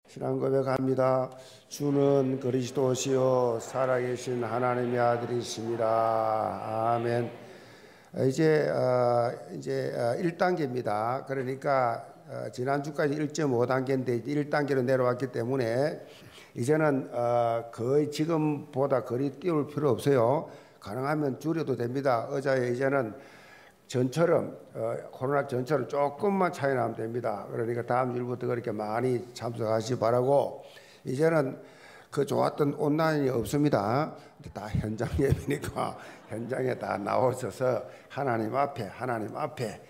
신앙 고백합니다. 주는 그리스도시요 살아계신 하나님의 아들이십니다. 아멘. 이제 1단계입니다. 그러니까 지난주까지 1.5단계인데 1단계로 내려왔기 때문에 이제는 거의 지금보다 거리 띄울 필요 없어요. 가능하면 줄여도 됩니다. 의자에 이제는 전처럼 코로나 전처럼 조금만 차이 나면 됩니다. 그러니까 다음 주부터 그렇게 많이 참석하시기 바라고, 이제는 그 좋았던 온라인이 없습니다. 다 현장 예배니까 현장에 다 나오셔서 하나님 앞에요. 하나님 앞에.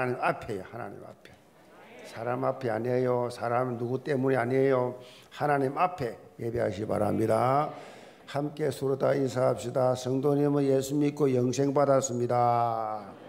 사람 앞이 아니에요. 사람 누구 때문이 아니에요. 하나님 앞에 예배하시기 바랍니다. 함께 서로 다 인사합시다. 성도님은 예수 믿고 영생 받았습니다.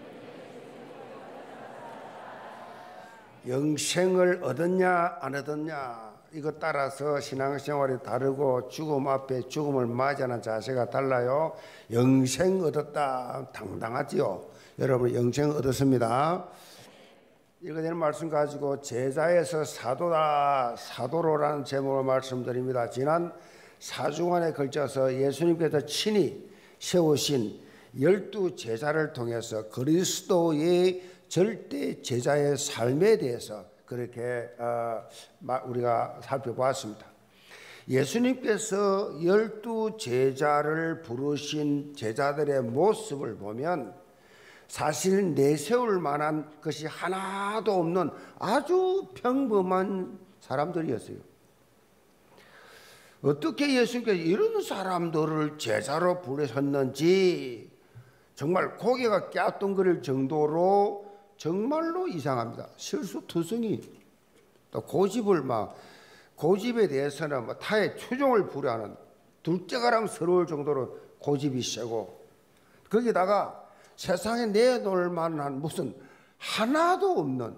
영생을 얻었냐 안 얻었냐 이것 따라서 신앙생활이 다르고 죽음 앞에 죽음을 맞이하는 자세가 달라요. 영생 얻었다 당당하지요. 여러분 영생 얻었습니다. 읽어내는 말씀 가지고 제자에서 사도다 사도로라는 제목으로 말씀드립니다. 지난 4주간에 걸쳐서 예수님께서 친히 세우신 12 제자를 통해서 그리스도의 절대 제자의 삶에 대해서 그렇게 우리가 살펴보았습니다. 예수님께서 12 제자를 부르신 제자들의 모습을 보면 사실 내세울 만한 것이 하나도 없는 아주 평범한 사람들이었어요. 어떻게 예수님께서 이런 사람들을 제자로 부르셨는지 정말 고개가 갸뚱거릴 정도로 정말로 이상합니다. 실수투성이, 또 고집에 대해서는 타의 추종을 불허하는 둘째가랑스러울 정도로 고집이 세고, 거기다가 세상에 내놓을 만한 무슨 하나도 없는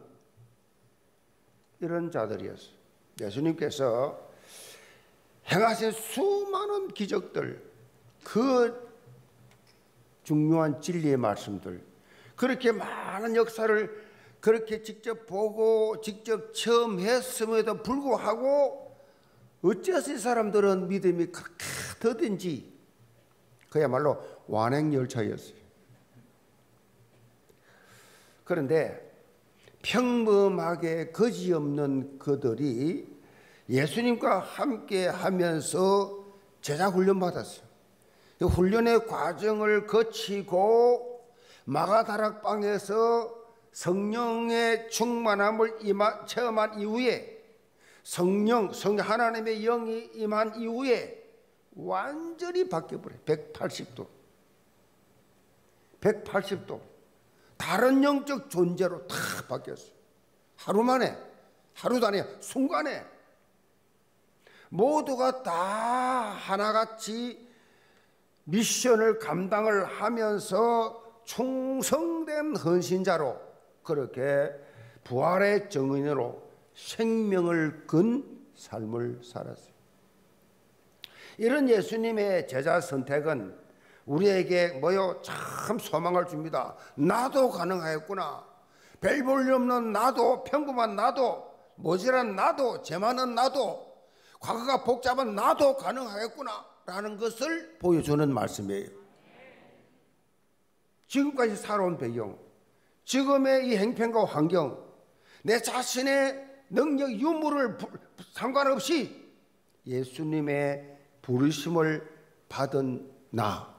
이런 자들이었어요. 예수님께서 행하신 수많은 기적들, 그 중요한 진리의 말씀들, 그렇게 많은 역사를 그렇게 직접 보고 직접 체험했음에도 불구하고 어째서 이 사람들은 믿음이 그렇게 더딘지, 그야말로 완행열차였어요. 그런데 평범하게 거지없는 그들이 예수님과 함께 하면서 제자 훈련 받았어요. 훈련의 과정을 거치고 마가다락방에서 성령의 충만함을 체험한 이후에 성령 하나님의 영이 임한 이후에 완전히 바뀌어버려요. 180도 다른 영적 존재로 다 바뀌었어요. 하루 만에, 하루도 아니야, 순간에 모두가 다 하나같이 미션을 감당을 하면서 충성된 헌신자로, 그렇게 부활의 증인으로 생명을 건 삶을 살았어요. 이런 예수님의 제자 선택은 우리에게 참 소망을 줍니다. 나도 가능하겠구나. 별 볼일 없는 나도, 평범한 나도, 모질한 나도, 죄 많은 나도, 과거가 복잡한 나도 가능하겠구나 라는 것을 보여주는 말씀이에요. 지금까지 살아온 배경, 지금의 이 행편과 환경, 내 자신의 능력, 유무를 상관없이 예수님의 부르심을 받은 나,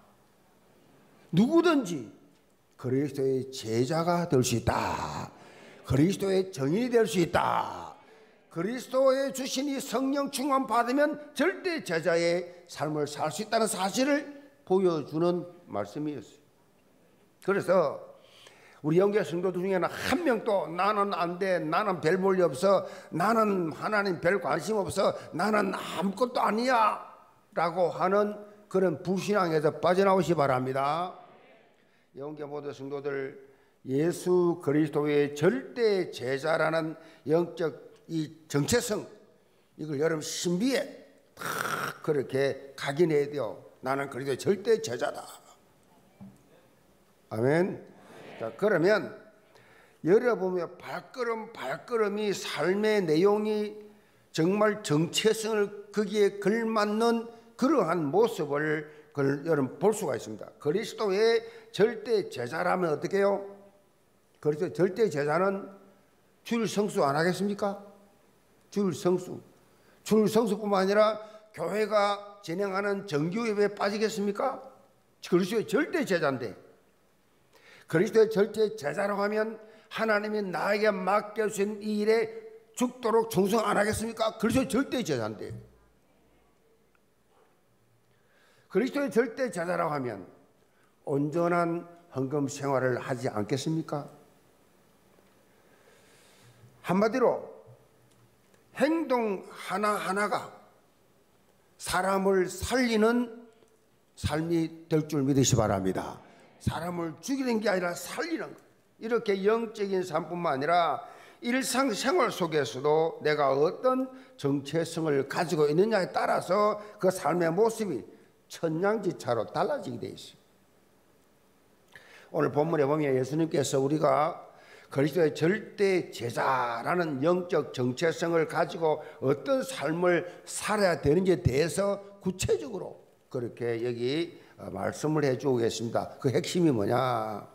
누구든지 그리스도의 제자가 될 수 있다. 그리스도의 증인이 될 수 있다. 그리스도의 주신 이 성령 충만 받으면 절대 제자의 삶을 살 수 있다는 사실을 보여주는 말씀이었어요. 그래서 우리 영계 성도들 중에는 한 명도 나는 안 돼, 나는 별 볼일 없어, 나는 하나님 별 관심 없어, 나는 아무것도 아니야 라고 하는 그런 불신앙에서 빠져나오시기 바랍니다. 영계 모든 성도들, 예수 그리스도의 절대 제자라는 영적 이 정체성, 이걸 여러분 신비에 다 그렇게 각인해야 돼요. 나는 그리스도의 절대 제자다. 아멘. 자, 그러면 여러분의 발걸음이 삶의 내용이 정말 정체성을 거기에 걸맞는 그러한 모습을 여러분 볼 수가 있습니다. 그리스도의 절대 제자라면 어떻게 해요? 그리스도의 절대 제자는 주일 성수 안 하겠습니까? 주일 성수뿐만 아니라 교회가 진행하는 정규 예배에 빠지겠습니까? 그리스도의 절대 제자인데, 그리스도의 절대 제자라고 하면 하나님이 나에게 맡겨주신 이 일에 죽도록 충성 안 하겠습니까? 그리스도의 절대 제자인데, 그리스도의 절대 제자라고 하면 온전한 헌금 생활을 하지 않겠습니까? 한마디로 행동 하나하나가 사람을 살리는 삶이 될 줄 믿으시 바랍니다. 사람을 죽이는 게 아니라 살리는 것. 이렇게 영적인 삶뿐만 아니라 일상생활 속에서도 내가 어떤 정체성을 가지고 있느냐에 따라서 그 삶의 모습이 천냥지차로 달라지게 되어 있습니다. 오늘 본문에 보면 예수님께서 우리가 그리스도의 절대 제자라는 영적 정체성을 가지고 어떤 삶을 살아야 되는지에 대해서 구체적으로 그렇게 여기 말씀을 해주고 계십니다. 그 핵심이 뭐냐?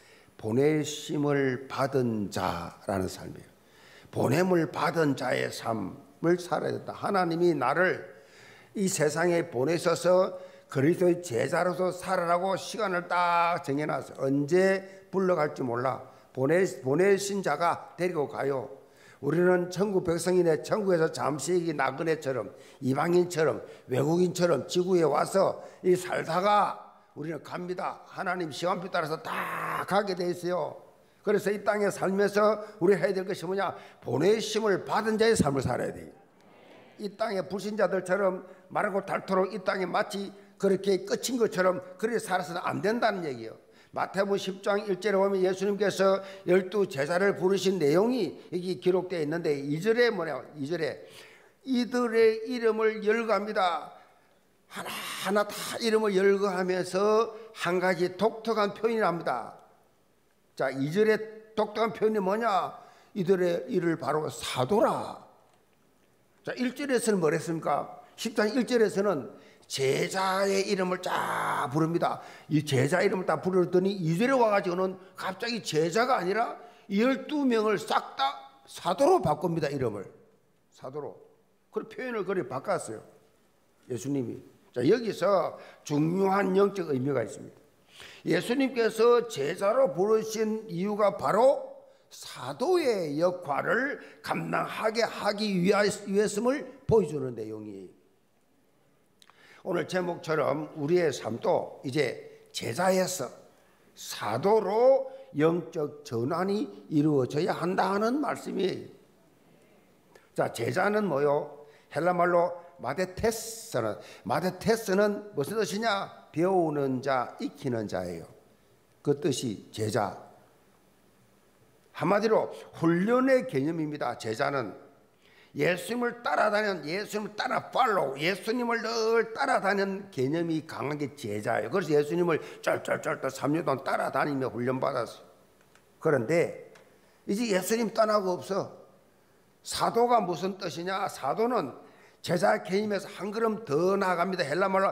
보내심을 받은 자라는 삶이에요. 보냄을 받은 자의 삶을 살아야 된다. 하나님이 나를 이 세상에 보내셔서 그리스도의 제자로서 살아라고 시간을 딱 정해놨어요. 언제 불러갈지 몰라. 보내신 자가 데리고 가요. 우리는 천국 백성이네. 천국에서 잠시 나그네처럼, 이방인처럼, 외국인처럼 지구에 와서 이 살다가 우리는 갑니다. 하나님 시간표 따라서 다 가게 돼 있어요. 그래서 이 땅에 살면서 우리 해야 될 것이 뭐냐? 보내심을 받은 자의 삶을 살아야 돼요. 이 땅의 불신자들처럼 마르고 닳도록 이 땅에 마치 그렇게 끝인 것처럼 그렇게 살아서는 안 된다는 얘기예요. 마태복음 10장 1절에 보면 예수님께서 12 제자를 부르신 내용이 여기 기록되어 있는데 2절에 뭐냐? 2절에 이들의 이름을 열거합니다. 하나하나 다 이름을 열거하면서 한 가지 독특한 표현이 납니다. 자, 2절에 독특한 표현이 뭐냐? 이들의 이를 바로 사도라. 자, 1절에서는 뭐랬습니까? 10장 1절에서는 제자의 이름을 쫙 부릅니다. 이 제자 이름을 딱 부르더니 2절에 와가지고는 갑자기 제자가 아니라 12명을 싹 다 사도로 바꿉니다. 이름을 사도로. 그 표현을 그렇게 바꿨어요, 예수님이. 자, 여기서 중요한 영적 의미가 있습니다. 예수님께서 제자로 부르신 이유가 바로 사도의 역할을 감당하게 하기 위해서를 보여주는 내용이에요. 오늘 제목처럼 우리의 삶도 이제 제자에서 사도로 영적 전환이 이루어져야 한다는 말씀이에요. 자, 제자는 뭐요? 헬라말로 마데테스는 무슨 뜻이냐? 배우는 자, 익히는 자예요. 그 뜻이 제자. 한마디로 훈련의 개념입니다. 제자는 예수님을 따라다니는, 예수님을 따라 팔로우, 예수님을 늘 따라다니는 개념이 강한 게 제자예요. 그래서 예수님을 쩔쩔쩔 3년 동안 따라다니며 훈련받았어요. 그런데 이제 예수님 떠나고 없어. 사도가 무슨 뜻이냐? 사도는 제자 개념에서 한 걸음 더 나아갑니다. 헬라말로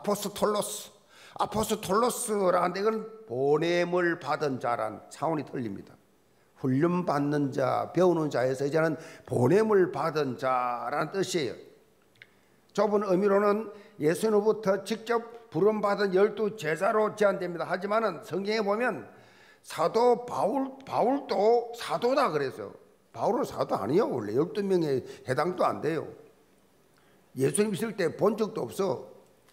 아포스톨로스라는데 이건 보냄을 받은 자란 차원이 틀립니다. 훈련받는 자, 배우는 자에서 이제는 보냄을 받은 자라는 뜻이에요. 좁은 의미로는 예수님으로부터 직접 부름받은 12 제자로 제한됩니다. 하지만 성경에 보면 사도 바울도 사도다 그래서 바울은 사도 아니에요. 원래 12명에 해당도 안 돼요. 예수님 있을 때 본 적도 없어.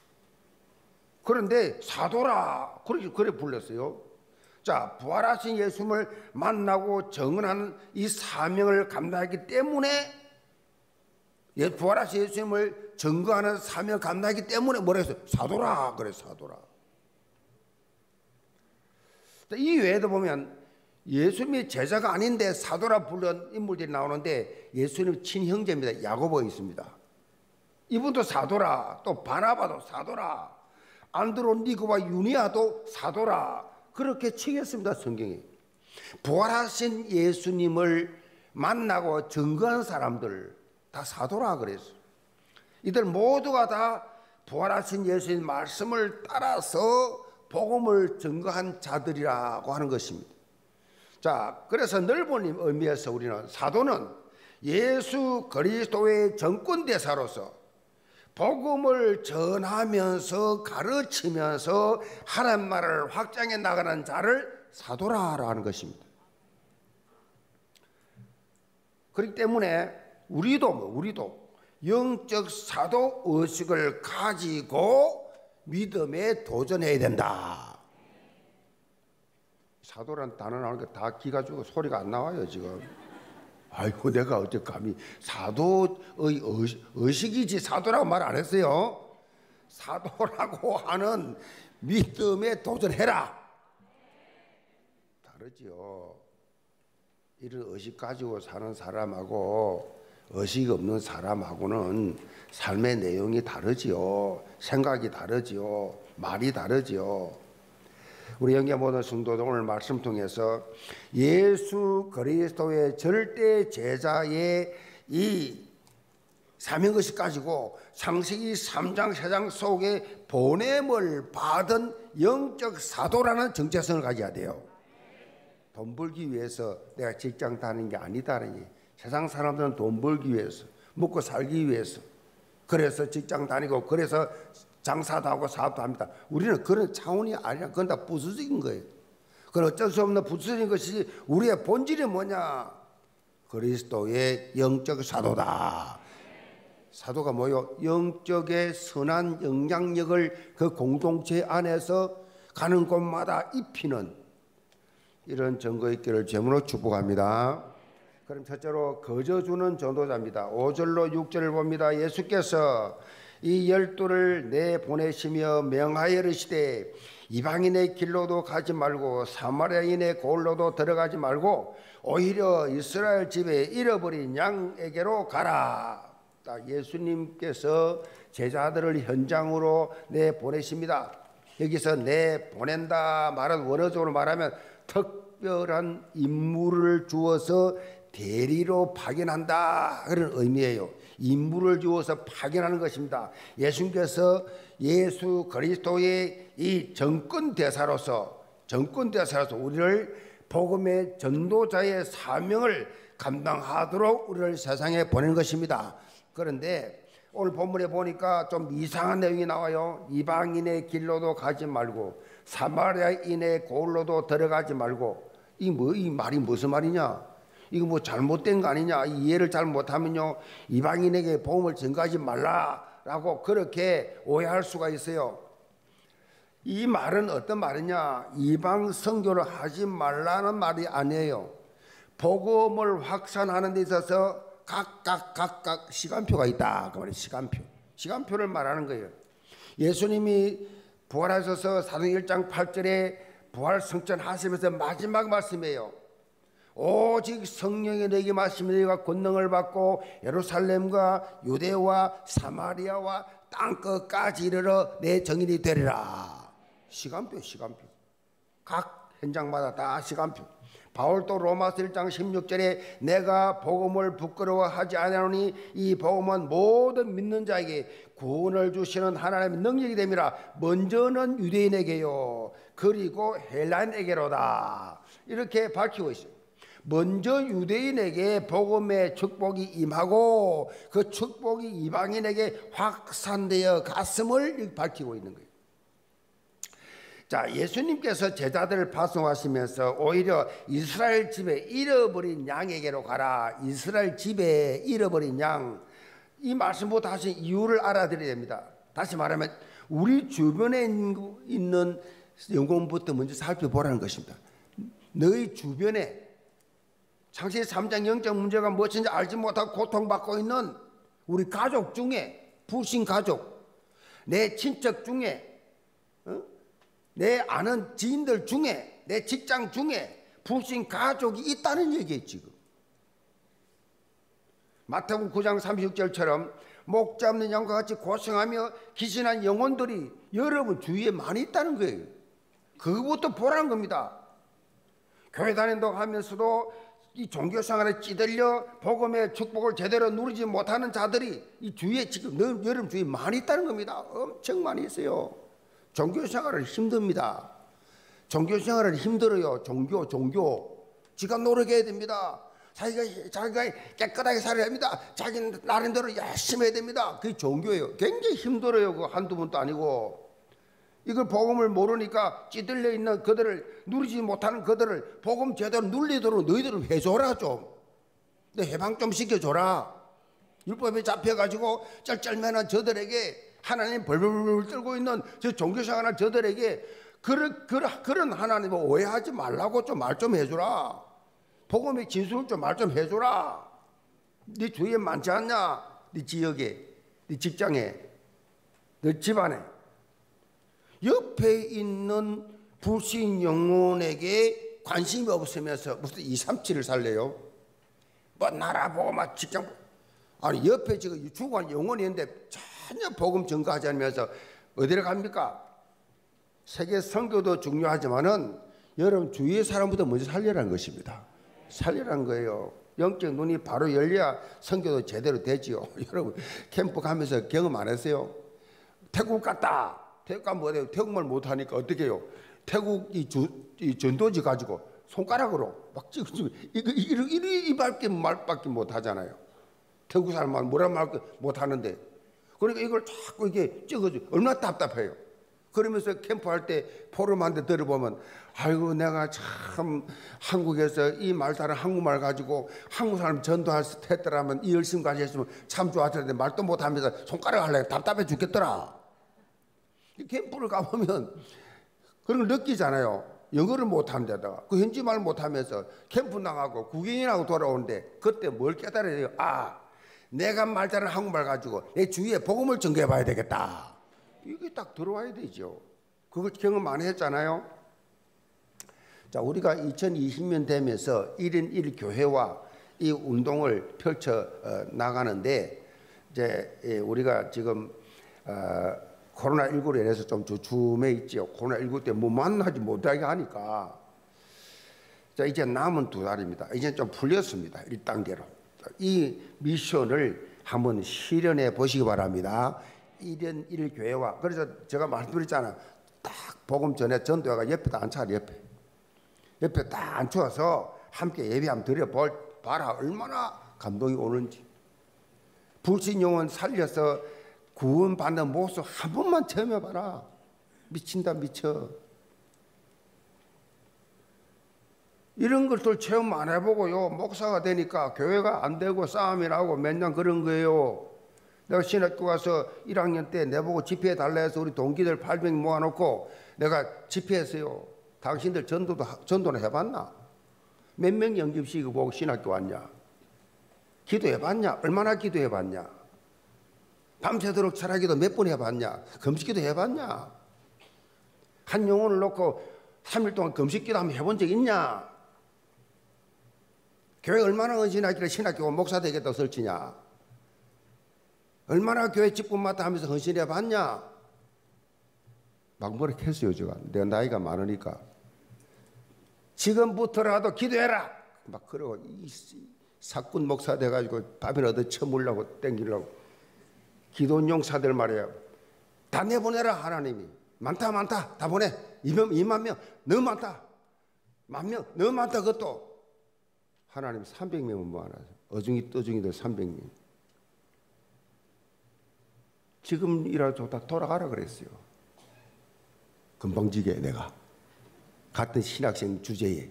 그런데 사도라 그래 불렀어요. 자, 부활하신 예수님을 만나고 증언하는 이 사명을 감당하기 때문에, 부활하신 예수님을 증거하는 사명을 감당하기 때문에 뭐라 했어요? 사도라 그래, 사도라. 이 외에도 보면 예수님이 제자가 아닌데 사도라 부른 인물들이 나오는데 예수님 친형제입니다. 야고보 있습니다. 이분도 사도라, 또 바나바도 사도라, 안드로니고와 유니아도 사도라, 그렇게 칭했습니다. 성경이. 부활하신 예수님을 만나고 증거한 사람들 다 사도라 그랬어요. 이들 모두가 다 부활하신 예수님 말씀을 따라서 복음을 증거한 자들이라고 하는 것입니다. 자, 그래서 넓은 의미에서 우리는 사도는 예수 그리스도의 정권대사로서 복음을 전하면서 가르치면서 하나님 나라를 확장해 나가는 자를 사도라고 하는 것입니다. 그렇기 때문에 우리도 영적 사도 의식을 가지고 믿음에 도전해야 된다. 사도란 단어 나오는 게 다 기가 죽어 소리가 안 나와요 지금. 아이고 내가 어째 감히 사도의 의식이지 사도라고 말 안 했어요. 사도라고 하는 믿음에 도전해라. 다르지요. 이런 의식 가지고 사는 사람하고 의식이 없는 사람하고는 삶의 내용이 다르지요. 생각이 다르지요. 말이 다르지요. 우리 영계 모든 성도들 오늘 말씀 통해서 예수 그리스도의 절대 제자의 이 사명의식 가지고 창세기 3장 4장 속에 보냄을 받은 영적 사도라는 정체성을 가져야 돼요. 돈 벌기 위해서 내가 직장 다니는 게 아니다니. 세상 사람들은 돈 벌기 위해서, 먹고 살기 위해서, 그래서 직장 다니고 그래서 장사도 하고 사업도 합니다. 우리는 그런 차원이 아니라 그건 다 부수적인 거예요. 그건 어쩔 수 없는 부수적인 것이 우리의 본질이 뭐냐? 그리스도의 영적 사도다. 사도가 뭐요? 영적의 선한 영향력을 그 공동체 안에서 가는 곳마다 입히는 이런 증거 있기를 제물로 축복합니다. 그럼 첫째로 거저주는 전도자입니다. 5절로 6절을 봅니다. 예수께서 이 12를 내보내시며 명하여 이르시되 이방인의 길로도 가지 말고 사마리아인의 골로도 들어가지 말고 오히려 이스라엘 집에 잃어버린 양에게로 가라. 예수님께서 제자들을 현장으로 내보내십니다. 여기서 내보낸다 말은 원어적으로 말하면 특별한 임무를 주어서 대리로 파견한다 그런 의미예요. 임무를 주어서 파견하는 것입니다. 예수님께서 예수 그리스도의 이 정권대사로서 우리를 복음의 전도자의 사명을 감당하도록 우리를 세상에 보낸 것입니다. 그런데 오늘 본문에 보니까 좀 이상한 내용이 나와요. 이방인의 길로도 가지 말고 사마리아인의 골로도 들어가지 말고. 이 말이 무슨 말이냐? 이거 뭐 잘못된 거 아니냐? 이해를 잘 못하면요 이방인에게 복음을 전가하지 말라라고 그렇게 오해할 수가 있어요. 이 말은 어떤 말이냐? 이방 선교를 하지 말라는 말이 아니에요. 복음을 확산하는 데 있어서 각각 시간표가 있다. 그 말이 시간표를 말하는 거예요. 예수님이 부활하셔서 사도행 1장 8절에 부활 성천 하시면서 마지막 말씀이에요. 오직 성령이 내게 말씀이 내가 권능을 받고 예루살렘과 유대와 사마리아와 땅끝까지 이르러 내 증인이 되리라. 시간표. 각 현장마다 다 시간표. 바울도 로마서 1장 16절에 내가 복음을 부끄러워하지 아니하노니 이 복음은 모든 믿는 자에게 구원을 주시는 하나님의 능력이 됨이라. 먼저는 유대인에게요 그리고 헬라인에게로다. 이렇게 밝히고 있어요. 먼저 유대인에게 복음의 축복이 임하고 그 축복이 이방인에게 확산되어 갔음을 밝히고 있는 거예요. 자, 예수님께서 제자들을 파송하시면서 오히려 이스라엘 집에 잃어버린 양에게로 가라. 이스라엘 집에 잃어버린 양. 이 말씀부터 다시 이유를 알아들여야 됩니다. 다시 말하면 우리 주변에 있는 영혼부터 먼저 살펴보라는 것입니다. 너희 주변에 창세기 3장 영적 문제가 무엇인지 알지 못하고 고통받고 있는 우리 가족 중에, 불신 가족, 내 친척 중에, 내 아는 지인들 중에, 내 직장 중에 불신 가족이 있다는 얘기예요 지금. 마태복음 9장 36절처럼 목 잡는 양과 같이 고생하며 기신한 영혼들이 여러분 주위에 많이 있다는 거예요. 그것부터 보라는 겁니다. 교회 다닌다고 하면서도 이 종교생활에 찌들려 복음의 축복을 제대로 누리지 못하는 자들이 이 주위에 지금 여러분 주위에 많이 있다는 겁니다. 엄청 많이 있어요. 종교생활은 힘듭니다. 종교생활은 힘들어요. 종교 지가 노력해야 됩니다. 자기가 깨끗하게 살아야 됩니다. 자기는 나름대로 열심히 해야 됩니다. 그게 종교예요. 굉장히 힘들어요. 그거 한두 번도 아니고. 이걸 복음을 모르니까 찌들려 있는 그들을, 누리지 못하는 그들을 복음 제대로 누리도록 너희들은 해줘라 좀. 너 해방 좀 시켜줘라. 율법에 잡혀가지고 쩔쩔매는 저들에게, 하나님 벌벌벌 떨고 있는 저 종교생활 저들에게 그런 하나님을 오해하지 말라고 좀 말 좀 해주라. 복음의 진술을 좀 말 좀 해주라. 네 주위에 많지 않냐? 네 지역에, 네 직장에, 네 집안에. 옆에 있는 불신 영혼에게 관심이 없으면서 무슨 2, 3, 7을 살래요? 뭐 나라 보고 막 직장, 아니 옆에 지금 죽어간 영혼이 있는데 전혀 복음 전가하지 않으면서 어디로 갑니까? 세계 선교도 중요하지만은 여러분 주위의 사람보다 먼저 살려라는 것입니다. 살려라는 거예요. 영적 눈이 바로 열려야 선교도 제대로 되지요. 여러분 캠프 가면서 경험 안 했어요? 태국 갔다. 태국 가면 뭐래요? 태국말 못하니까 어떻게 해요? 태국 이 전도지 가지고 손가락으로 막 찍어주고 이밖에 말밖에 못하잖아요. 태국 사람만 뭐라 말 못하는데, 그러니까 이걸 자꾸 이게 찍어줘. 얼마나 답답해요. 그러면서 캠프할 때 포럼한테 들어보면, 아이고 내가 참 한국에서 이 말 다른 한국말 가지고 한국 사람 전도했더라면 이 열심 가졌으면 참 좋았을 텐데 말도 못하면서 손가락 하려고 답답해 죽겠더라. 캠프를 가보면 그런 걸 느끼잖아요. 영어를 못하는 데다가 그 현지말 못하면서 캠프 나가고 구경이라고 돌아오는데 그때 뭘 깨달아요? 아, 내가 말 잘하는 한국말 가지고 내 주위에 복음을 전개해 봐야 되겠다. 이게 딱 들어와야 되죠. 그걸 경험 많이 했잖아요. 자, 우리가 2020년 되면서 1인 1교회와 이 운동을 펼쳐 나가는데, 이제 우리가 지금 코로나19로 인해서 좀 주춤해 있죠. 코로나19 때 뭐 만나지 못하게 하니까. 자, 이제 남은 2달입니다. 이제 좀 풀렸습니다. 1단계로. 이 미션을 한번 실현해 보시기 바랍니다. 1인 1교회와. 그래서 제가 말씀드렸잖아요. 딱 복음 전에 전도회가 옆에 다 앉혀라. 옆에 딱 앉혀서 함께 예배 한번 드려봐라. 얼마나 감동이 오는지. 불신 영혼 살려서 구원받는 모습 한 번만 체험해봐라. 미친다 미쳐. 이런 것들 체험 안 해보고요, 목사가 되니까 교회가 안 되고 싸움이 나고 맨날 그런 거예요. 내가 신학교 가서 1학년 때 내보고 집회해 달라 해서 우리 동기들 800명 모아놓고 내가 집회했어요. 당신들 전도는 해봤나? 몇 명 영접시키고 보고 신학교 왔냐? 기도해봤냐? 얼마나 기도해봤냐? 밤새도록 철학기도 몇 번 해봤냐? 금식기도 해봤냐? 한 영혼을 놓고 3일 동안 금식기도 한번 해본 적 있냐? 교회 얼마나 헌신하길래 신학교 목사 되겠다고 설치냐? 얼마나 교회 직분 맡아 하면서 헌신해봤냐? 막 뭐라 했어요. 제가 내가 나이가 많으니까 지금부터라도 기도해라 막 그러고 이 사꾼 목사 돼가지고 밥이나 얻어 처물라고 땡기려고 기도용사들 말이에요. 다 내보내라. 하나님이 많다 다 보내. 2만 명 너무 많다. 10,000명 너무 많다. 그것도 하나님 300명은 모아놔서 어중이 떠중이들 300명 지금이라도 다 돌아가라 그랬어요. 금방지게 내가 같은 신학생 주제에.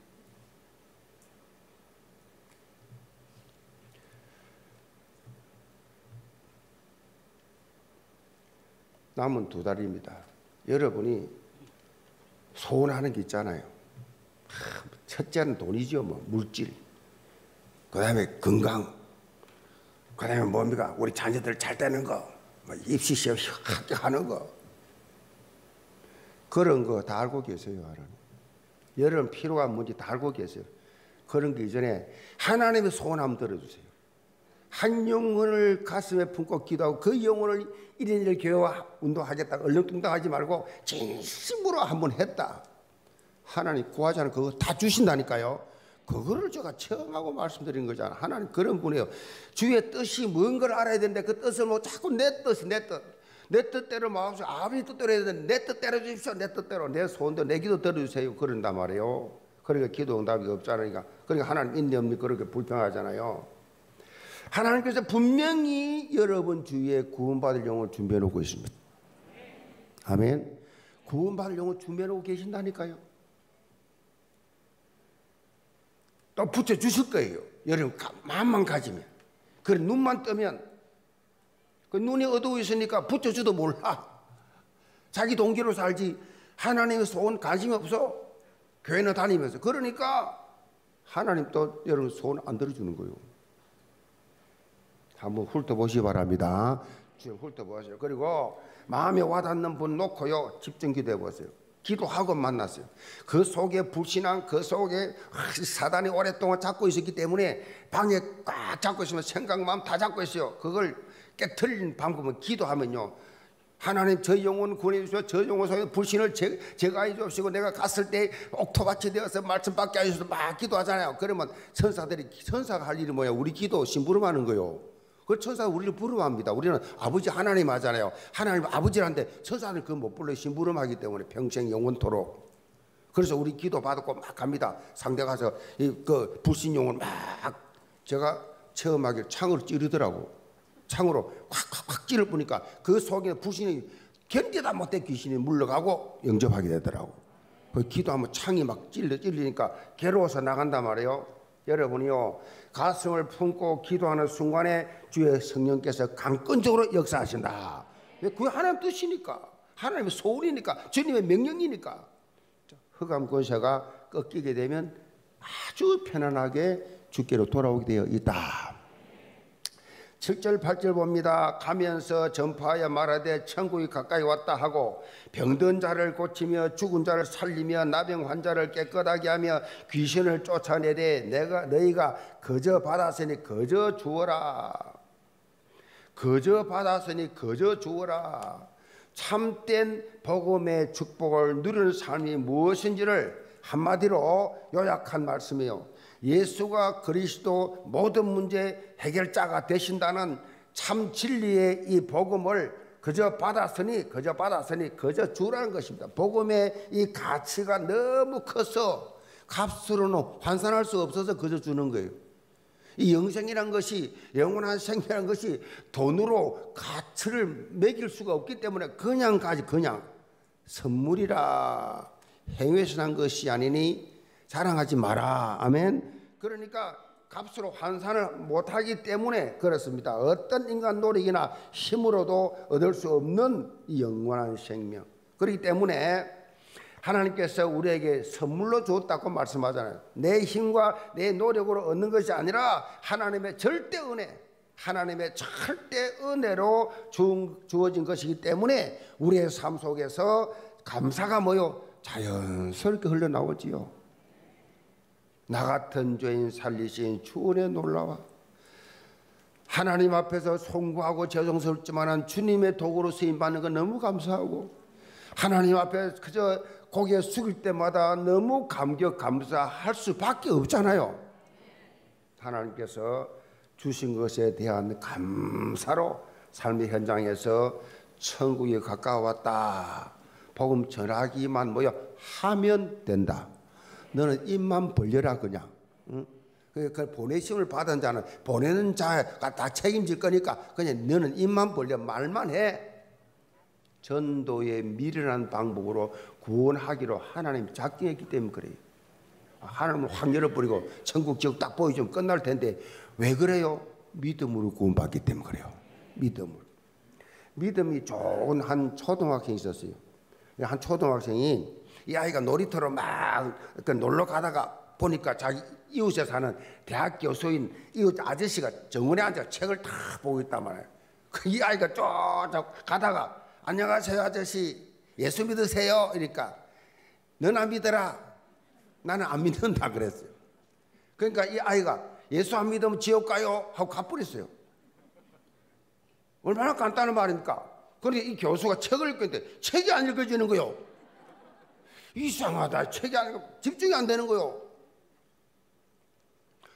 남은 2달입니다. 여러분이 소원하는 게 있잖아요. 첫째는 돈이죠. 뭐 물질, 그 다음에 건강, 그 다음에 뭡니까? 우리 자녀들 잘 되는 거, 뭐 입시 시험 합격하는 거, 그런 거 다 알고 계세요. 하나님. 여러분 필요가 뭔지 다 알고 계세요. 그런 거 이전에 하나님의 소원 한번 들어주세요. 한 영혼을 가슴에 품고 기도하고 그 영혼을 1인 1교회와 운동하겠다 얼렁뚱땅하지 말고 진심으로 한번 했다. 하나님 구하자는 그거 다 주신다니까요. 그거를 제가 청하고 말씀드린 거잖아. 하나님 그런 분이에요. 주의 뜻이 뭔 걸 알아야 되는데 그 뜻을 뭐 자꾸 내 뜻대로 마음속에 아버지 뜻대로 해야 되는데 내 뜻대로 주십시오. 내 뜻대로 내 소원도 내 기도 들어주세요. 그런단 말이에요. 그러니까 기도 응답이 없잖아요. 그러니까 하나님 있니 없니 그렇게 불평하잖아요. 하나님께서 분명히 여러분 주위에 구원받을 영혼을 준비해 놓고 있습니다. 아멘. 구원받을 영혼 준비해 놓고 계신다니까요. 또 붙여주실 거예요. 여러분 마음만 가지면. 그래 눈만 뜨면 그 눈이 어두워 있으니까 붙여줘도 몰라. 자기 동기로 살지 하나님의 소원 관심이 없어. 교회는 다니면서. 그러니까 하나님 또 여러분 소원 안 들어주는 거예요. 한번 훑어보시기 바랍니다. 지금 훑어보세요. 그리고 마음에 와닿는 분 놓고요 집중 기도해 보세요. 기도하고 만났어요. 그 속에 불신앙, 그 속에 사단이 오랫동안 잡고 있었기 때문에 방에 꽉 잡고 있으면 생각, 마음 다 잡고 있어요. 그걸 깨트리는 방법은 기도하면요. 하나님 저 영혼 구원해 주시고 저 영혼 속에 불신을 제거해 주시고 내가 갔을 때 옥토밭이 되어서 말씀 받게 하셔서 막 기도하잖아요. 그러면 천사가 할 일이 뭐야? 우리 기도 심부름하는 거요. 그 천사가 우리를 부름합니다. 우리는 아버지 하나님 하잖아요. 하나님 아버지란데 천사는 그거 못 불러 심부름하기 때문에 평생 영원토록. 그래서 우리 기도 받고 막 갑니다. 상대 가서 그 불신 영혼 막 제가 체험하길 창으로 찌르더라고. 창으로 확 찌를 보니까 그 속에 불신이 견디다 못해 귀신이 물러가고 영접하게 되더라고. 그 기도하면 창이 막 찔리니까 괴로워서 나간단 말이에요. 여러분이요 가슴을 품고 기도하는 순간에 주의 성령께서 강권적으로 역사하신다. 그게 하나님 뜻이니까, 하나님의 소원이니까, 주님의 명령이니까. 흑암 권세가 꺾이게 되면 아주 편안하게 주께로 돌아오게 되어 있다. 7절 8절 봅니다. 가면서 전파하여 말하되 천국이 가까이 왔다 하고 병든 자를 고치며 죽은 자를 살리며 나병 환자를 깨끗하게 하며 귀신을 쫓아내되 너희가 거저 받았으니 거저 주어라. 거저 받았으니 거저 주어라. 참된 복음의 축복을 누리는 삶이 무엇인지를 한마디로 요약한 말씀이에요. 예수가 그리스도 모든 문제 해결자가 되신다는 참 진리의 이 복음을 그저 받았으니 그저 주라는 것입니다. 복음의 이 가치가 너무 커서 값으로는 환산할 수 없어서 그저 주는 거예요. 이 영생이란 것이, 영원한 생명이란 것이 돈으로 가치를 매길 수가 없기 때문에 그냥 선물이라 행위에서 난 것이 아니니 자랑하지 마라. 아멘. 그러니까 값으로 환산을 못하기 때문에 그렇습니다. 어떤 인간 노력이나 힘으로도 얻을 수 없는 이 영원한 생명. 그렇기 때문에 하나님께서 우리에게 선물로 주었다고 말씀하잖아요. 내 힘과 내 노력으로 얻는 것이 아니라 하나님의 절대 은혜, 하나님의 절대 은혜로 주어진 것이기 때문에 우리의 삶 속에서 감사가 뭐요? 자연스럽게 흘러나오지요. 나 같은 죄인 살리신 주 은혜 놀라워. 하나님 앞에서 송구하고 죄송스럽지만 주님의 도구로 쓰임받는 건 너무 감사하고, 하나님 앞에 그저 고개 숙일 때마다 너무 감격 감사할 수밖에 없잖아요. 하나님께서 주신 것에 대한 감사로 삶의 현장에서 천국이 가까웠다. 복음 전하기만 하면 된다. 너는 입만 벌려라 그냥. 응? 그 보내심을 받은 자는 보내는 자가 다 책임질 거니까 그냥 너는 입만 벌려 말만 해. 전도의 미련한 방법으로 구원하기로 하나님 작정했기 때문에 그래요. 하나님은 확 열어버리고 천국 지역 딱 보여주면 끝날 텐데 왜 그래요? 믿음으로 구원받기 때문에 그래요. 믿음이 좋은 한 초등학생이 있었어요. 한 초등학생이 이 아이가 놀이터로 막 놀러 가다가 보니까 자기 이웃에 사는 대학 교수인 이웃 아저씨가 정원에 앉아 책을 다 보고 있단 말이에요. 이 아이가 쭉 가다가 안녕하세요 아저씨, 예수 믿으세요? 이러니까 너나 믿어라, 나는 안 믿는다 그랬어요. 그러니까 이 아이가 예수 안 믿으면 지옥 가요? 하고 가버렸어요. 얼마나 간단한 말입니까? 그런데 이 교수가 책을 읽고 있는데 책이 안 읽어지는 거요. 이상하다. 책이 안 읽어, 집중이 안 되는 거요.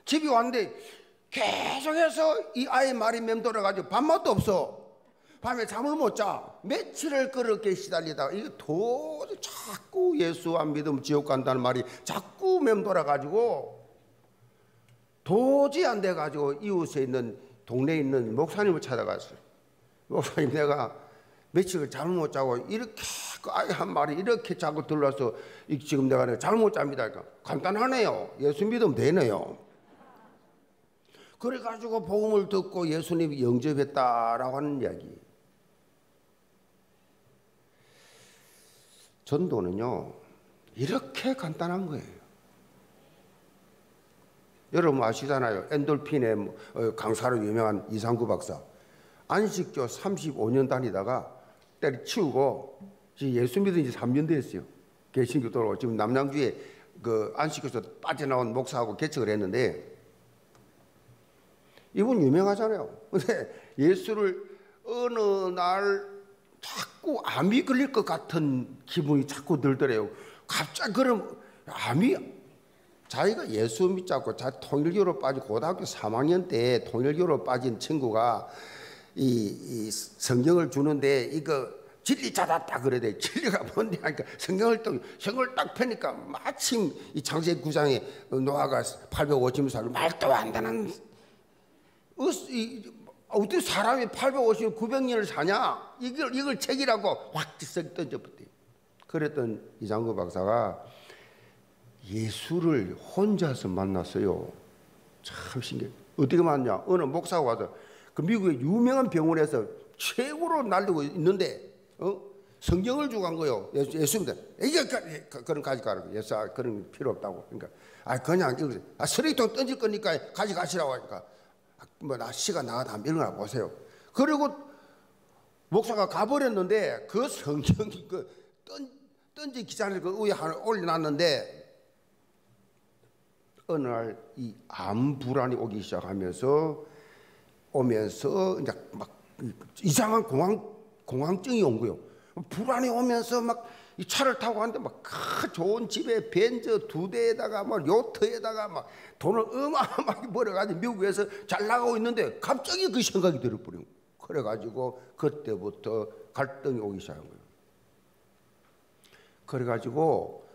집에 왔는데 계속해서 이 아이 말이 맴돌아가지고 밥맛도 없어. 밤에 잠을 못 자. 며칠을 그렇게 시달리다가 이거 도저히 자꾸 예수 안 믿으면 지옥 간다는 말이 자꾸 맴돌아가지고 도저히 안 돼가지고 이웃에 있는 동네에 있는 목사님을 찾아갔어요. 목사님, 내가 며칠 잠을 못 자고 이렇게 그 아이 한 말이 이렇게 자꾸 들러서 지금 내가 잠을 못 잡니다. 그러니까 간단하네요. 예수 믿으면 되네요. 그래가지고 복음을 듣고 예수님이 영접했다라고 하는 이야기. 전도는요 이렇게 간단한 거예요. 여러분 아시잖아요. 엔돌핀의 강사로 유명한 이상구 박사. 안식교 35년 다니다가 때려치우고 예수 믿은 지 3년 됐어요. 개신교 돌아오고 지금 남양주에 그 안식교에서 빠져나온 목사하고 개척을 했는데, 이분 유명하잖아요. 근데 예수를 어느 날 자꾸 암이 걸릴 것 같은 기분이 자꾸 들더래요. 갑자기 그럼 암이, 자기가 예수 믿자고 자 통일교로 빠지고 고등학교 3학년 때 통일교로 빠진 친구가 이 성경을 주는데 이거 진리 찾았다 그래야 돼. 진리가 뭔데 하니까 성경을 딱 펴니까 마침 이 창세기 9장에 노아가 850살 말도 안 되는 어떻게 사람이 850, 900년을 사냐? 이걸 책이라고 확 썩 던져버렸대요. 그랬던 이상구 박사가 예수를 혼자서 만났어요. 참 신기해. 어떻게 만났냐? 어느 목사가 와서 그 미국의 유명한 병원에서 최고로 날리고 있는데 성경을 주고 간 거예요. 예수입니다. 이게 그런 가져가라. 예수 그런 필요 없다고. 그러니까 그냥 쓰레기통 던질 거니까 가져가시라고 하니까 나 시간 나가다 한번 읽어나 보세요. 그리고 목사가 가버렸는데 그 성경이 던지 기자를 그 위에 하나 올려놨는데 어느 날 이 암 불안이 오기 시작하면서 이제 막 이상한 공황증이 온 거예요. 불안이 오면서 막 이 차를 타고 왔는데 막 좋은 집에 벤츠 2대에다가 막 요트에다가 막 돈을 어마어마하게 벌어가지고 미국에서 잘 나가고 있는데 갑자기 그 생각이 들어버린 거예요. 그래가지고 그때부터 갈등이 오기 시작한 거예요. 그래가지고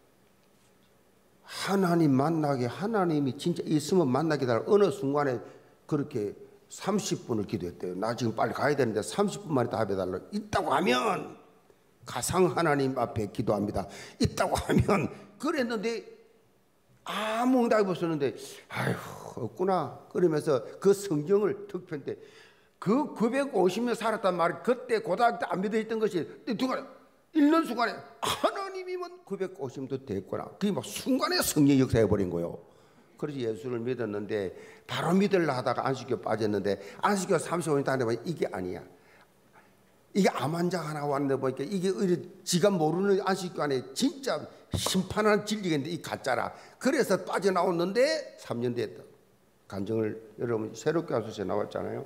하나님 만나게, 하나님이 진짜 있으면 만나게 달라. 어느 순간에 그렇게 30분을 기도했대요. 나 지금 빨리 가야 되는데 30분 만에 답해달라. 있다고 하면 가상 하나님 앞에 기도합니다. 있다고 하면 그랬는데 아무 응답이 없었는데 아휴 없구나. 그러면서 그 성경을 툭 폈는데 그 950년 살았단 말이 그때 고등학교 때 안 믿어있던 것이 누가 읽는 순간에 하나님이면 950도 됐구나. 그게 막 순간에 성령 역사해버린 거예요. 그래서 예수를 믿었는데 바로 믿으려 하다가 안식교 빠졌는데 안식교 35년 다니면 이게 아니야. 이게 암 환자 하나 왔는데 보니까 이게 지가 모르는 안식교 안에 진짜 심판하는 진리가 있는데 이 가짜라. 그래서 빠져나왔는데 3년 됐다. 간증을 여러분 새롭게 하소서 나왔잖아요.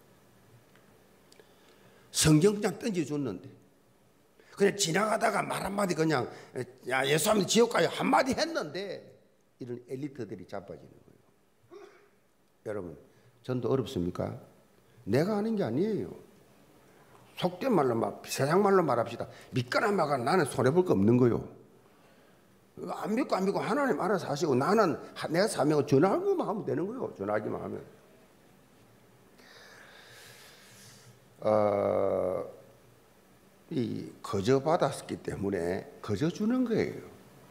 성경 그냥 던져줬는데 그냥 지나가다가 말 한마디 그냥 야 예수 하면 지옥 가요 한마디 했는데 이런 엘리트들이 자빠지는 거예요. 여러분 전도 어렵습니까? 내가 하는 게 아니에요. 속된 말로 세상 말로 말합시다. 믿거나 말거나 나는 손해볼 거 없는 거요. 안 믿고 하나님 알아서 하시고 나는 내가 사명을 전하기만 하면 되는 거예요. 전하기만 하면. 이 거저 받았기 때문에 거저 주는 거예요.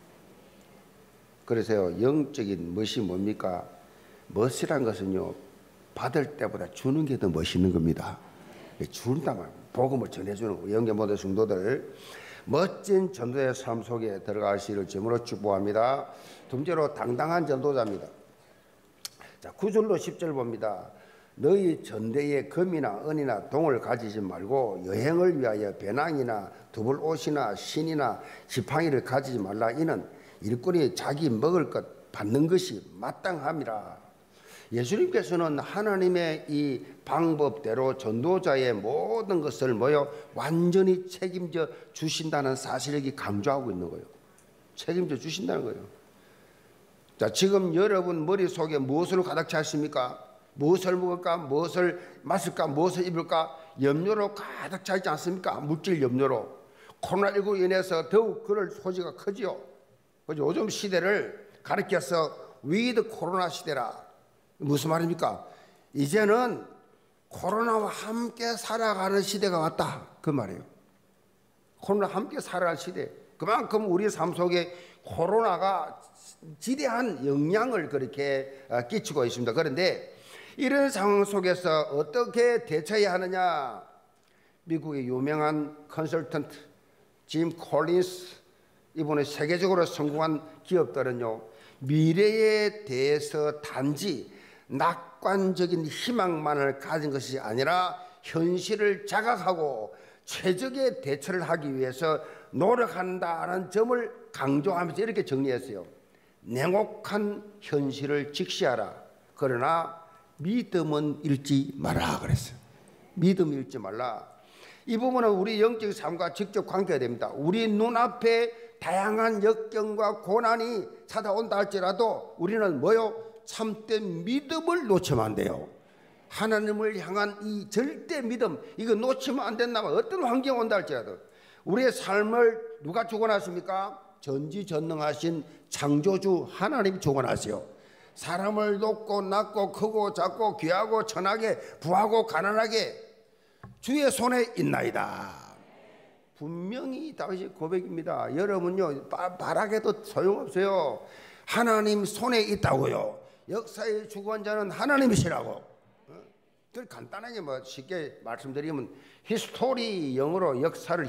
그래서요 영적인 멋이 뭡니까? 멋이란 것은요 받을 때보다 주는 게 더 멋있는 겁니다. 준다 말고 복음을 전해주는 거. 영계 모든 성도들 멋진 전도의 삶 속에 들어가시기를 주님으로 축복합니다. 둘째로 당당한 전도자입니다. 자 9절로 10절 봅니다. 너희 전대에 금이나 은이나 동을 가지지 말고 여행을 위하여 배낭이나 두불옷이나 신이나 지팡이를 가지지 말라. 이는 일꾼이 자기 먹을 것 받는 것이 마땅함이라. 예수님께서는 하나님의 이 방법대로 전도자의 모든 것을 완전히 책임져 주신다는 사실을 강조하고 있는 거예요. 책임져 주신다는 거예요. 자, 지금 여러분 머릿속에 무엇으로 가득 찼습니까? 무엇을 먹을까? 무엇을 마실까? 무엇을 입을까? 염려로 가득 차 있지 않습니까? 물질 염려로. 코로나19로 인해서 더욱 그럴 소지가 크지요. 요즘 시대를 가리켜서 위드 코로나 시대라. 무슨 말입니까? 이제는 코로나와 함께 살아가는 시대가 왔다, 그 말이에요. 코로나와 함께 살아가는 시대. 그만큼 우리 삶 속에 코로나가 지대한 영향을 그렇게 끼치고 있습니다. 그런데 이런 상황 속에서 어떻게 대처해야 하느냐? 미국의 유명한 컨설턴트 짐 콜린스, 이번에 세계적으로 성공한 기업들은요, 미래에 대해서 단지 낙관적인 희망만을 가진 것이 아니라 현실을 자각하고 최적의 대처를 하기 위해서 노력한다는 점을 강조하면서 이렇게 정리했어요. 냉혹한 현실을 직시하라. 그러나 믿음은 잃지 마라 그랬어요. 믿음 잃지 말라. 이 부분은 우리 영적 삶과 직접 관계가 됩니다. 우리 눈앞에 다양한 역경과 고난이 찾아온다 할지라도 우리는 뭐요? 참된 믿음을 놓치면 안 돼요. 하나님을 향한 이 절대 믿음, 이거 놓치면 안 된다면 어떤 환경이 온다 할지라도 우리의 삶을 누가 주관하십니까? 전지전능하신 창조주 하나님이 주관하세요. 사람을 높고 낮고 크고 작고 귀하고 천하게 부하고 가난하게 주의 손에 있나이다. 분명히 다윗의 고백입니다. 여러분요, 바라게도 소용없어요. 하나님 손에 있다고요. 역사의 주관자는 하나님이시라고. 간단하게 쉽게 말씀드리면 히스토리, 영어로 역사를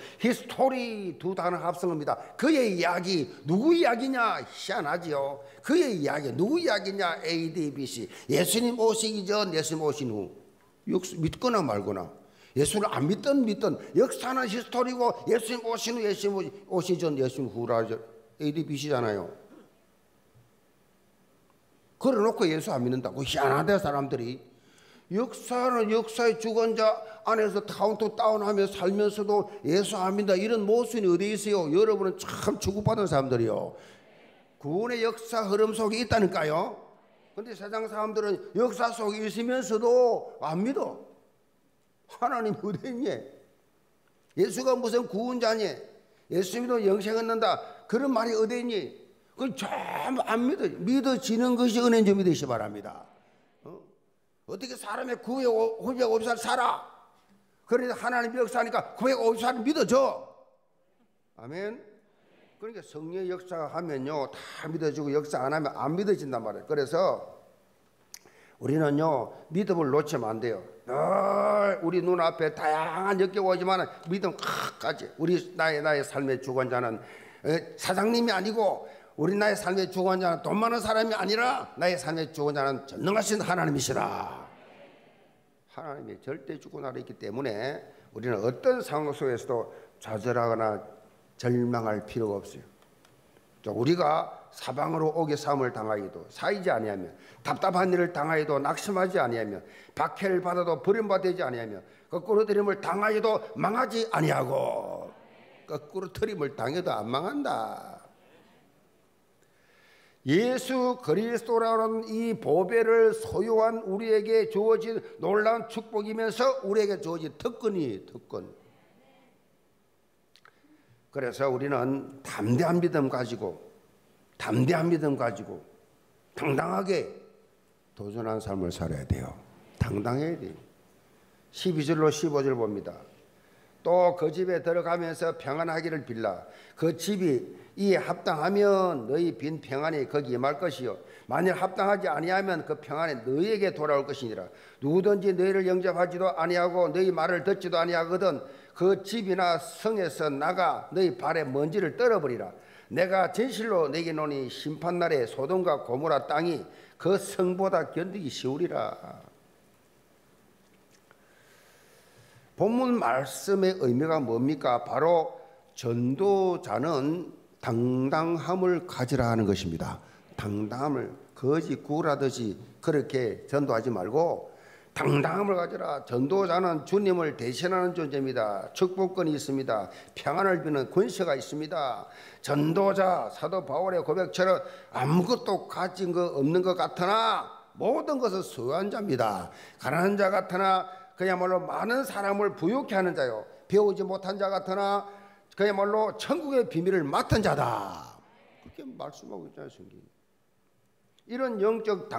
히스토리 두 단어 합성합니다. 그의 이야기, 누구 이야기냐? 희한하지요. 그의 이야기, 누구 이야기냐? ADBC. 예수님 오시기 전, 예수님 오신 후. 믿거나 말거나. 예수를 안 믿든 역사는 히스토리고 예수님 오신 후, 예수님 오시기 전, 예수님 후라죠. ADBC잖아요. 그래놓고 예수 안 믿는다고. 희한하대 사람들이. 역사는 역사의 주관자 안에서 카운트다운하며 살면서도 예수 안 믿는다, 이런 모순이 어디 있어요? 여러분은 참 축복받은 사람들이요. 구원의 역사 흐름 속에 있다니까요. 그런데 세상 사람들은 역사 속에 있으면서도 안 믿어. 하나님 어디 있니? 예수가 무슨 구원자니? 예수 믿으면 영생 얻는다, 그런 말이 어디 있니? 그건 전부 안 믿어. 믿어지는 것이 은혜인 줄 믿으시 바랍니다. 어떻게 사람의 950살 살아? 그러니까 하나님 역사하니까 950살 믿어져. 아멘. 그러니까 성령의 역사가 하면요, 다 믿어지고 역사 안 하면 안 믿어진단 말이에요. 그래서 우리는요, 믿음을 놓치면 안 돼요. 늘 우리 눈앞에 다양한 역경이 오지만 믿음 끝까지. 우리 나의 삶의 주관자는 사장님이 아니고, 우리 나의 삶의 주관자는 돈 많은 사람이 아니라 나의 삶의 주관자는 전능하신 하나님이시라. 하나님이 절대 주권하고 있기 때문에 우리는 어떤 상황 속에서도 좌절하거나 절망할 필요가 없어요. 우리가 사방으로 옥의 싸움을 당하여도 사이지 아니하며, 답답한 일을 당하여도 낙심하지 아니하며, 박해를 받아도 버림받지 아니하며, 거꾸로 들임을 당하여도 망하지 아니하고, 거꾸로 들임을 당해도 안 망한다. 예수 그리스도라는 이 보배를 소유한 우리에게 주어진 놀라운 축복이면서 우리에게 주어진 특권. 그래서 우리는 담대한 믿음 가지고 당당하게 도전한 삶을 살아야 돼요. 당당해야 돼요. 12절로 15절 봅니다. 또 그 집에 들어가면서 평안하기를 빌라. 그 집이 이에 합당하면 너희 빈 평안이 거기 임할 것이요, 만일 합당하지 아니하면 그 평안이 너희에게 돌아올 것이니라. 누구든지 너희를 영접하지도 아니하고 너희 말을 듣지도 아니하거든 그 집이나 성에서 나가 너희 발에 먼지를 떨어버리라. 내가 진실로 내게 노니 심판날에 소돔과 고모라 땅이 그 성보다 견디기 쉬우리라. 본문 말씀의 의미가 뭡니까? 바로 전도자는 당당함을 가지라 하는 것입니다. 당당함을 거지 구라듯이 그렇게 전도하지 말고 당당함을 가져라. 전도자는 주님을 대신하는 존재입니다. 축복권이 있습니다. 평안을 비는 권세가 있습니다. 전도자 사도 바울의 고백처럼 아무것도 가진 거 없는 것 같으나 모든 것을 소유한 자입니다. 가난한 자 같으나 그야말로 많은 사람을 부유케 하는 자요. 배우지 못한 자 같으나 그야말로 천국의 비밀을 맡은 자다. 그렇게 말씀하고 있잖아요, 성경이. 이런 영적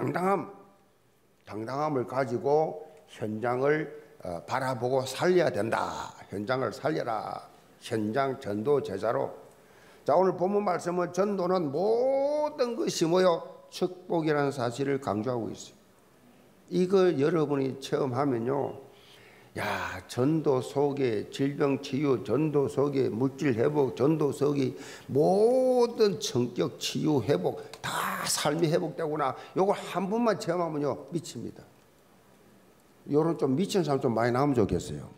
당당함을 가지고 현장을 바라보고 살려야 된다. 현장을 살려라. 현장 전도 제자로. 자, 오늘 본문 말씀은 전도는 모든 것이 모여 축복이라는 사실을 강조하고 있어요. 이거 여러분이 체험하면요, 야, 전도 속에 질병 치유, 전도 속에 물질 회복, 전도 속에 모든 성격 치유 회복, 다 삶이 회복되구나. 요걸 한 번만 체험하면요, 미칩니다. 요런 좀 미친 사람 좀 많이 나오면 좋겠어요.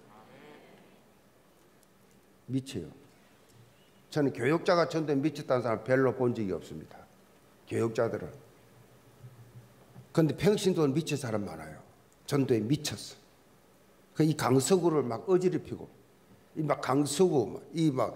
미쳐요. 저는 교육자가 전도에 미쳤다는 사람 별로 본 적이 없습니다. 교육자들은. 그런데 평신도는 미친 사람 많아요. 전도에 미쳤어. 이 강서구를 막 어지럽히고, 이 막 강서구, 이 막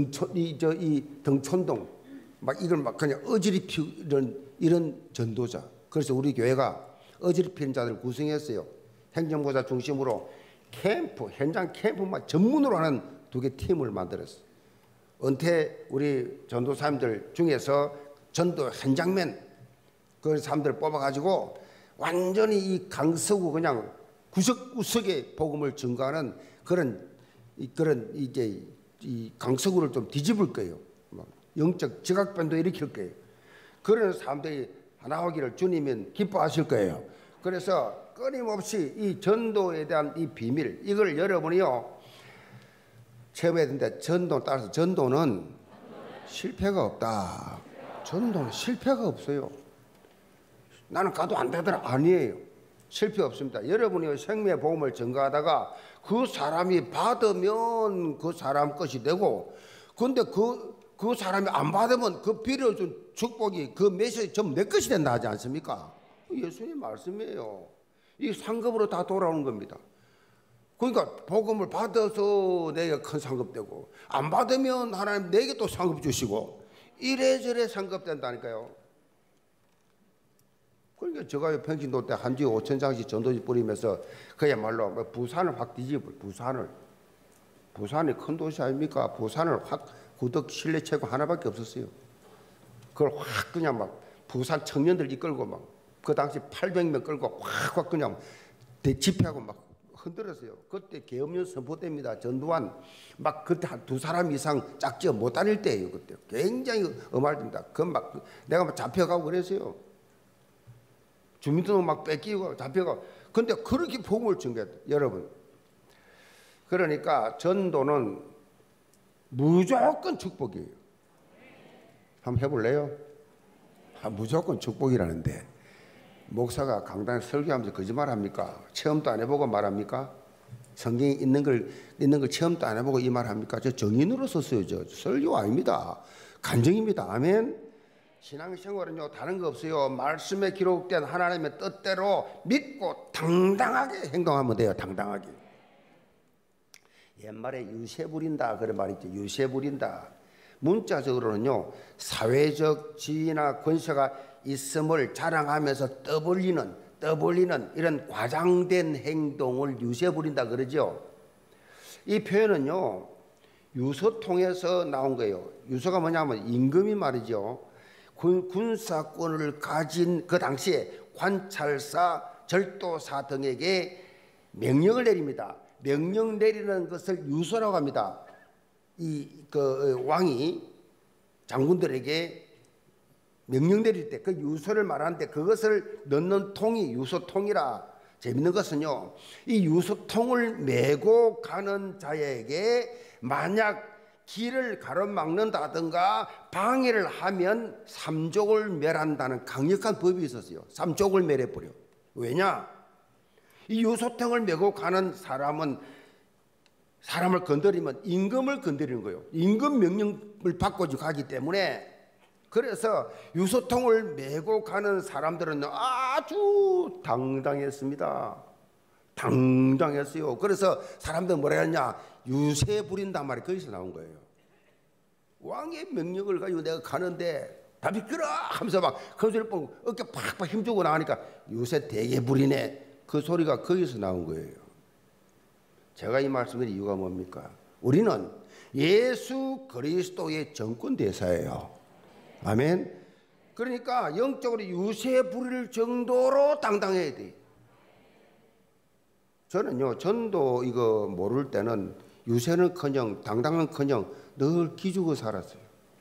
등촌동, 막 이걸 막 그냥 어지럽히는 이런 전도자. 그래서 우리 교회가 어지럽히는 자들을 구성했어요. 행정보좌 중심으로 캠프, 현장 캠프만 전문으로 하는 2개 팀을 만들었어요. 은퇴 우리 전도사님들 중에서 전도 현장맨 그 사람들을 뽑아가지고 완전히 이 강서구 그냥 구석구석에 복음을 전가하는 그런 이제 이 강서구를 좀 뒤집을 거예요. 막 영적 지각변도 일으킬 거예요. 그런 사람들이 나오기를 주님은 기뻐하실 거예요. 그래서 끊임없이 이 전도에 대한 이 비밀, 이걸 여러분이요 체험해야 되는데, 전도 따라서 전도는 실패가 없다. 전도는 실패가 없어요. 나는 가도 안 되더라. 아니에요. 실패 없습니다. 여러분이 생명의 복음을 전가하다가 그 사람이 받으면 그 사람 것이 되고, 그런데 그 사람이 안 받으면 그 빌어준 축복이, 그 메시지 좀 내 것이 된다 하지 않습니까? 예수님 말씀이에요. 이 상급으로 다 돌아오는 겁니다. 그러니까 복음을 받아서 내가 큰 상급 되고, 안 받으면 하나님 내게 또 상급 주시고, 이래저래 상급 된다니까요. 그러니까 제가 평신도 때 한 주에 5,000장씩 전도지 뿌리면서 그야말로 부산을 확 뒤집어. 부산이 큰 도시 아닙니까? 부산을 확 구덕 실내 체육 하나밖에 없었어요. 그걸 확 그냥 막 부산 청년들 이끌고 막 그 당시 800명 끌고 확 그냥 집회하고 막 흔들었어요. 그때 계엄령 선포됩니다. 전두환 막 그때 한 2사람 이상 짝지어 못 다닐 때예요. 그때 굉장히 엄할입니다. 그 막 내가 막 잡혀가고 그랬어요. 주민등록 막 뺏기고 잡혀가고. 근데 그렇게 복음을 전개했다. 여러분, 그러니까 전도는 무조건 축복이에요. 한번 해볼래요? 무조건 축복이라는데 목사가 강단에 설교하면서 거짓말합니까? 체험도 안 해보고 말합니까? 성경에 있는 걸 체험도 안 해보고 이 말합니까? 저 정인으로 썼어요. 저 설교 아닙니다. 간증입니다. 아멘. 신앙생활은요 다른 거 없어요. 말씀에 기록된 하나님의 뜻대로 믿고 당당하게 행동하면 돼요. 당당하게. 옛말에 유세 부린다 그런 말이 있죠. 유세 부린다. 문자적으로는요 사회적 지위나 권세가 있음을 자랑하면서 떠벌리는 이런 과장된 행동을 유세 부린다 그러죠. 이 표현은요 유서통에서 나온 거예요. 유서가 뭐냐면 임금이 말이죠. 군사권을 가진 그 당시에 관찰사, 절도사 등에게 명령을 내립니다. 명령 내리는 것을 유서라고 합니다. 그 왕이 장군들에게 명령 내릴 때 그 유서를 말하는데 그것을 넣는 통이 유서통이라. 재밌는 것은요, 이 유서통을 메고 가는 자에게 만약 길을 가로막는다든가 방해를 하면 삼족을 멸한다는 강력한 법이 있었어요. 삼족을 멸해버려. 왜냐? 이 유서통을 메고 가는 사람은 사람을 건드리면 임금을 건드리는 거예요. 임금 명령을 받고 가기 때문에. 그래서 유서통을 메고 가는 사람들은 아주 당당했습니다. 당당했어요. 그래서 사람들 뭐라 했냐, 유세 부린단 말이 거기서 나온 거예요. 왕의 명령을 가지고 내가 가는데 다 비켜라 하면서 막 그 소리 보고 어깨 팍팍 힘주고 나가니까 유세 되게 부리네, 그 소리가 거기서 나온 거예요. 제가 이 말씀드린 이유가 뭡니까? 우리는 예수 그리스도의 정권 대사예요. 아멘. 그러니까 영적으로 유세 부릴 정도로 당당해야 돼. 저는요, 전도 이거 모를 때는 유세는커녕 당당은커녕 늘 기죽어 살았어요.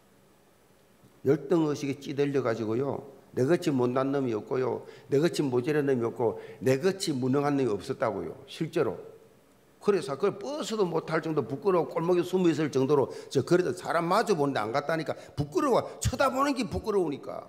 열등의식에 찌들려 가지고요, 내같이 못난 놈이 없고요, 내같이 모자란 놈이 없고, 내같이 무능한 놈이 없었다고요, 실제로. 그래서 그걸 버스도 못할 정도 부끄러워 골목에 숨어 있을 정도로 저 그래도 사람 마주 보는데 안 갔다니까 부끄러워. 쳐다보는 게 부끄러우니까.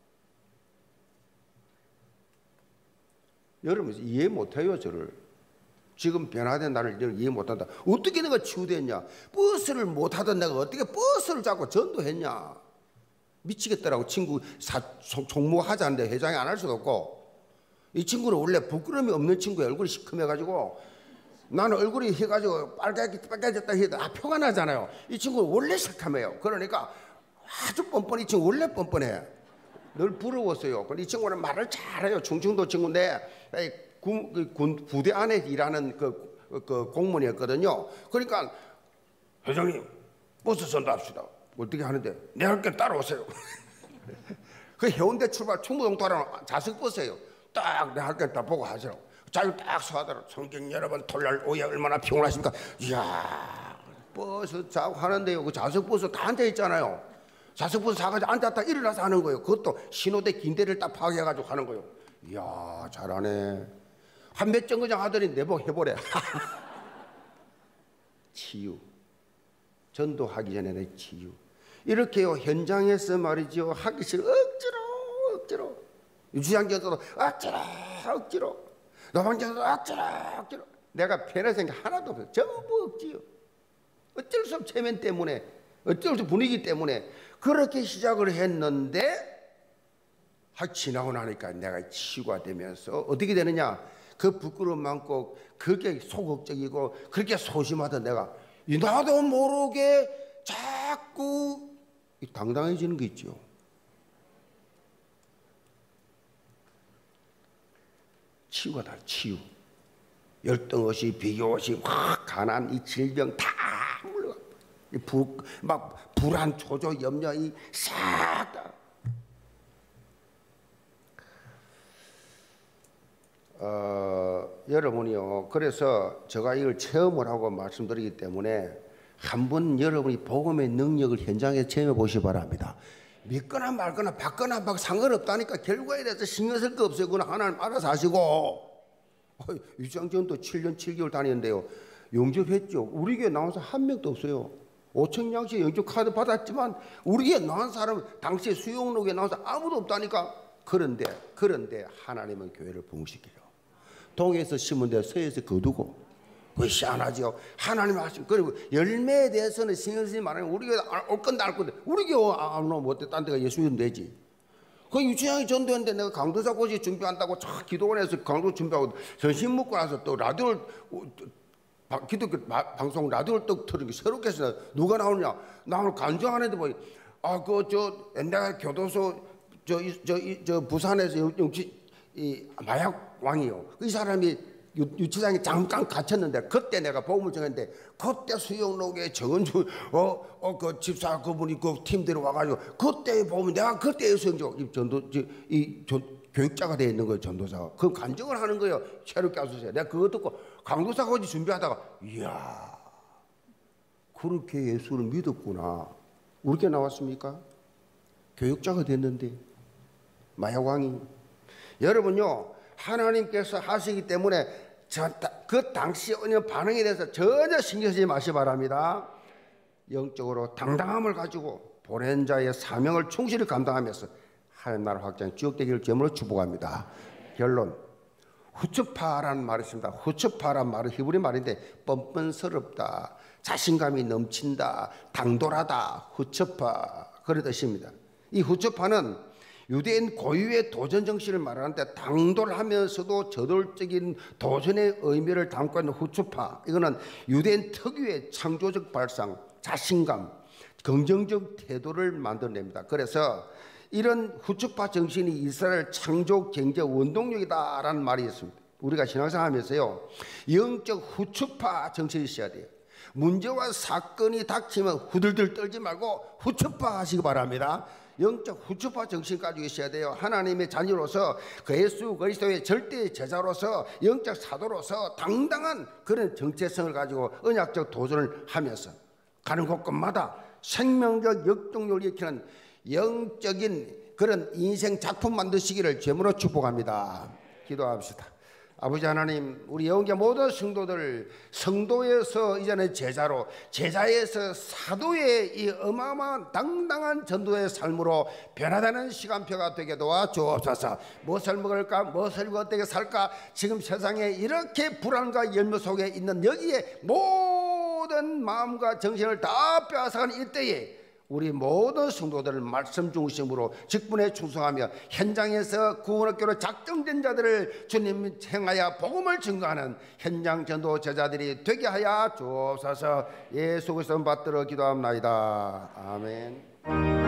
여러분 이해 못해요 저를. 지금 변화된 나를 이해 못한다. 어떻게 내가 치유됐냐? 버스를 못하던 내가 어떻게 버스를 잡고 전도했냐? 미치겠더라고. 친구 총무하자는데 회장이 안 할 수도 없고. 이 친구는 원래 부끄러움이 없는 친구야. 얼굴이 시커매가지고. 나는 얼굴이 해가지고 빨개졌다 해도 표가 나잖아요. 이 친구는 원래 시커매요. 그러니까 아주 뻔뻔해. 이 친구 원래 뻔뻔해. 늘 부러웠어요. 이 친구는 말을 잘해요. 충청도 친구인데 군 부대 안에 일하는 그 공무원이었거든요. 그러니까 회장님 버스 선도합시다. 어떻게 하는데 내 할 게 따라오세요. 그 해운대 출발 충무동 따라 자석버스예요. 딱 내 할 게 다 보고 하시라고. 자유 딱 서하더라. 성경 여러분 토요일 오후에 얼마나 피곤하십니까? 이야, 버스 자고 하는데요. 그 자석버스 다 앉아 있잖아요. 자석버스 사가지고 앉았다 일어나서 하는 거예요. 그것도 신호대 긴대를 딱 파괴해가지고 하는 거예요. 이야, 잘하네. 한 몇 정거장 하더니 내복 해보래. 치유. 전도하기 전에 내 치유. 이렇게요, 현장에서 말이죠, 하기 싫어 억지로. 유치장교도 억지로. 노방교도 억지로. 내가 편할 생각 하나도 없어요. 전부 억지요. 어쩔 수 없는 체면 때문에, 어쩔 수 없는 분위기 때문에 그렇게 시작을 했는데 지나고 나니까 내가 치유가 되면서 어떻게 되느냐, 그 부끄러움 많고 그게 소극적이고 그렇게 소심하던 내가 나도 모르게 자꾸 당당해지는 게 있죠. 치유가 다 치유. 열등의식, 비교의식, 가난, 이 질병 다 물러가. 막 불안, 초조, 염려, 이 싹 다. 여러분이요, 그래서 제가 이걸 체험을 하고 말씀드리기 때문에 한번 여러분이 복음의 능력을 현장에 체험해 보시기 바랍니다. 믿거나 말거나 받거나 막 상관없다니까. 결과에 대해서 신경 쓸 거 없어요. 그건 하나님 알아서 하시고. 유치장전도 7년 7개월 다녔는데요, 영접했죠. 우리 교회 나온 사람 한 명도 없어요. 5천 양씩 영접 카드 받았지만 우리 교회 나온 사람, 당시에 수용록에 나온 사람 아무도 없다니까. 그런데 하나님은 교회를 부흥시켜요. 동에서 심은 데 서에서 거두고. 그게 희한하죠. 하나님 하신. 그리고 열매에 대해서는 신경 쓰지 말아요. 우리 교회 올 건데 알 건데 우리 교회 안 오면 못해. 딴 데가 예수 믿으면 되지. 그 유치장이 전도했는데 내가 강도사 고시 준비한다고 쫙 기도원에서 강도 준비하고 전신 먹고 나서 또 라디오를 기독교 방송 라디오를 또 틀은 게 새롭게 해서 누가 나오느냐. 나 오늘 간증하는데 뭐 옛날 교도소 저 부산에서 이 마약 왕이요. 이 사람이 유치장에 잠깐 갇혔는데 그때 내가 복음을 전했는데 그때 수영록에 정은주 그 집사 그분이 그 팀들이 와가지고 그때 보면 내가 그때 수영적 교육자가 되어 있는 거예요. 전도사가 그 간증을 하는 거예요. 새롭게 하소서. 내가 그거 듣고 강도사가 어디 준비하다가 이야, 그렇게 예수를 믿었구나. 우리게 나왔습니까? 교육자가 됐는데 마약왕이. 여러분요, 하나님께서 하시기 때문에 그 당시 은혜 반응에 대해서 전혀 신경 쓰지 마시기 바랍니다. 영적으로 당당함을 가지고 보낸 자의 사명을 충실히 감당하면서 하나님 나라 확장 지역되기를 제물로 축복합니다. 결론, 후츠파라는 말이 있습니다. 후츠파란 말은 히브리 말인데 뻔뻔스럽다, 자신감이 넘친다, 당돌하다, 후츠파 그런 뜻입니다. 이 후츠파는 유대인 고유의 도전 정신을 말하는데 당돌하면서도 저돌적인 도전의 의미를 담고 있는 후추파, 이거는 유대인 특유의 창조적 발상, 자신감, 긍정적 태도를 만들어냅니다. 그래서 이런 후추파 정신이 이스라엘 창조 경제 원동력이다라는 말이 있습니다. 우리가 신앙생활하면서요, 영적 후추파 정신이 있어야 돼요. 문제와 사건이 닥치면 후들들 떨지 말고 후추파 하시기 바랍니다. 영적 후추파 정신 가지고 있어야 돼요. 하나님의 자녀로서, 그 예수 그리스도의 절대 제자로서, 영적 사도로서 당당한 그런 정체성을 가지고 언약적 도전을 하면서 가는 곳곳마다 생명적 역동력을 일으키는 영적인 그런 인생 작품 만드시기를 죄물로 축복합니다. 기도합시다. 아버지 하나님, 우리 영계 모든 성도들, 성도에서 이제는 제자로, 제자에서 사도의 이 어마어마한 당당한 전도의 삶으로 변화되는 시간표가 되게 도와 주옵소서. 무엇을 먹을까, 무엇을 어떻게 살까, 지금 세상에 이렇게 불안과 열매 속에 있는 여기에 모든 마음과 정신을 다 빼앗아가는 이때에 우리 모든 성도들을 말씀 중심으로 직분에 충성하며 현장에서 구원학교로 작정된 자들을 주님 행하여 복음을 증거하는 현장 전도 제자들이 되게 하여 주옵소서. 예수 그리스도 받들어 기도합나이다. 아멘.